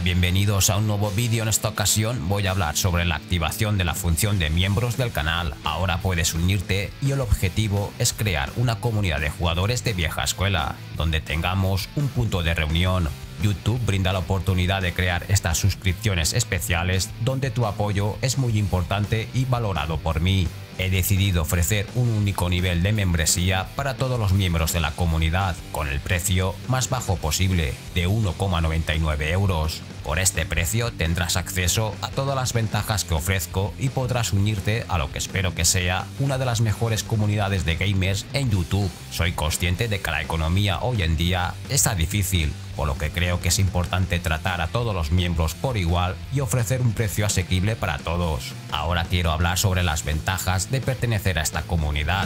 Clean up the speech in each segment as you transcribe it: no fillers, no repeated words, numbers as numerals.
bienvenidos a un nuevo vídeo. En esta ocasión voy a hablar sobre la activación de la función de miembros del canal. Ahora puedes unirte y el objetivo es crear una comunidad de jugadores de vieja escuela, donde tengamos un punto de reunión. YouTube brinda la oportunidad de crear estas suscripciones especiales donde tu apoyo es muy importante y valorado por mí. He decidido ofrecer un único nivel de membresía para todos los miembros de la comunidad, con el precio más bajo posible, de 1,99 €. Por este precio tendrás acceso a todas las ventajas que ofrezco y podrás unirte a lo que espero que sea una de las mejores comunidades de gamers en YouTube. Soy consciente de que la economía hoy en día está difícil, por lo que creo que es importante tratar a todos los miembros por igual y ofrecer un precio asequible para todos. Ahora quiero hablar sobre las ventajas de pertenecer a esta comunidad.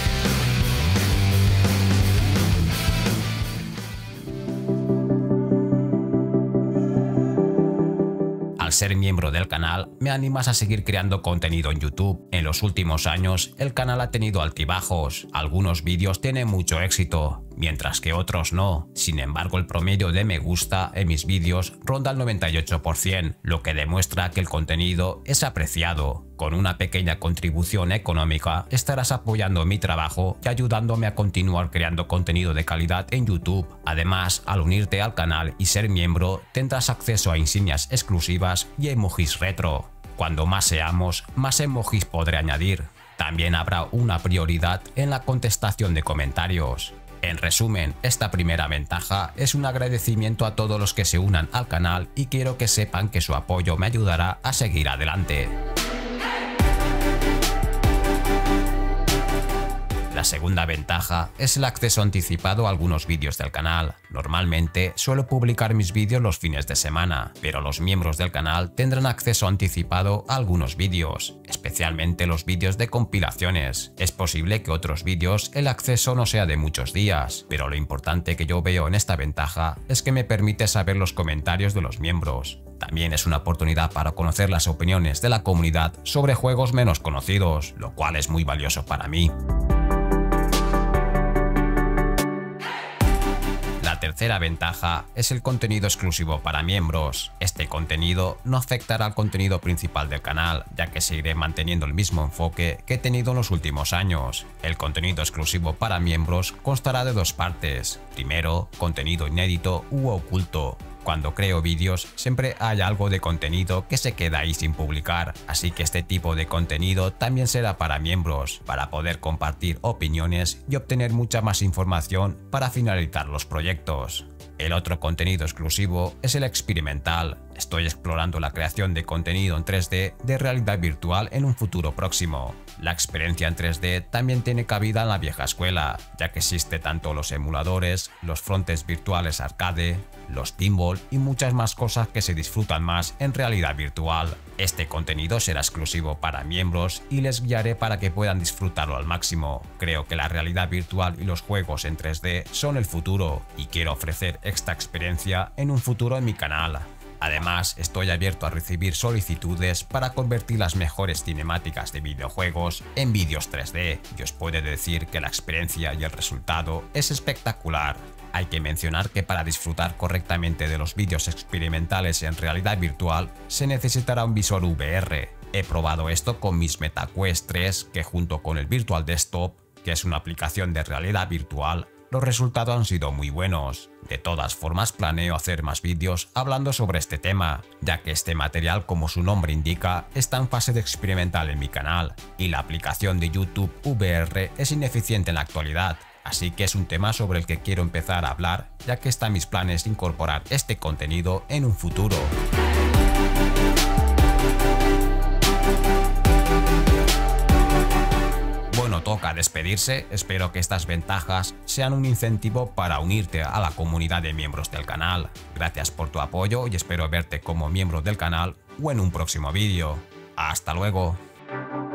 Al ser miembro del canal, me animas a seguir creando contenido en YouTube. En los últimos años, el canal ha tenido altibajos. Algunos vídeos tienen mucho éxito, mientras que otros no. Sin embargo, el promedio de me gusta en mis vídeos ronda el 98%, lo que demuestra que el contenido es apreciado. Con una pequeña contribución económica, estarás apoyando mi trabajo y ayudándome a continuar creando contenido de calidad en YouTube. Además, al unirte al canal y ser miembro, tendrás acceso a insignias exclusivas y emojis retro. Cuando más seamos, más emojis podré añadir. También habrá una prioridad en la contestación de comentarios. En resumen, esta primera ventaja es un agradecimiento a todos los que se unan al canal y quiero que sepan que su apoyo me ayudará a seguir adelante. La segunda ventaja es el acceso anticipado a algunos vídeos del canal. Normalmente suelo publicar mis vídeos los fines de semana, pero los miembros del canal tendrán acceso anticipado a algunos vídeos, especialmente los vídeos de compilaciones. Es posible que otros vídeos el acceso no sea de muchos días, pero lo importante que yo veo en esta ventaja es que me permite saber los comentarios de los miembros. También es una oportunidad para conocer las opiniones de la comunidad sobre juegos menos conocidos, lo cual es muy valioso para mí. La tercera ventaja es el contenido exclusivo para miembros. Este contenido no afectará al contenido principal del canal, ya que seguiré manteniendo el mismo enfoque que he tenido en los últimos años. El contenido exclusivo para miembros constará de dos partes. Primero, contenido inédito u oculto. Cuando creo vídeos, siempre hay algo de contenido que se queda ahí sin publicar, así que este tipo de contenido también será para miembros, para poder compartir opiniones y obtener mucha más información para finalizar los proyectos. El otro contenido exclusivo es el experimental. Estoy explorando la creación de contenido en 3D de realidad virtual en un futuro próximo. La experiencia en 3D también tiene cabida en la vieja escuela, ya que existe tanto los emuladores, los frontes virtuales arcade, los pinball y muchas más cosas que se disfrutan más en realidad virtual. Este contenido será exclusivo para miembros y les guiaré para que puedan disfrutarlo al máximo. Creo que la realidad virtual y los juegos en 3D son el futuro y quiero ofrecer esta experiencia en un futuro en mi canal. Además, estoy abierto a recibir solicitudes para convertir las mejores cinemáticas de videojuegos en vídeos 3D y os puedo decir que la experiencia y el resultado es espectacular. Hay que mencionar que para disfrutar correctamente de los vídeos experimentales en realidad virtual se necesitará un visor VR. He probado esto con mis MetaQuest 3 que junto con el Virtual Desktop, que es una aplicación de realidad virtual, los resultados han sido muy buenos. De todas formas, planeo hacer más vídeos hablando sobre este tema, ya que este material, como su nombre indica, está en fase de experimental en mi canal, y la aplicación de YouTube VR es ineficiente en la actualidad, así que es un tema sobre el que quiero empezar a hablar, ya que está en mis planes de incorporar este contenido en un futuro. Bueno, toca despedirse. Espero que estas ventajas sean un incentivo para unirte a la comunidad de miembros del canal. Gracias por tu apoyo y espero verte como miembro del canal o en un próximo vídeo. ¡Hasta luego!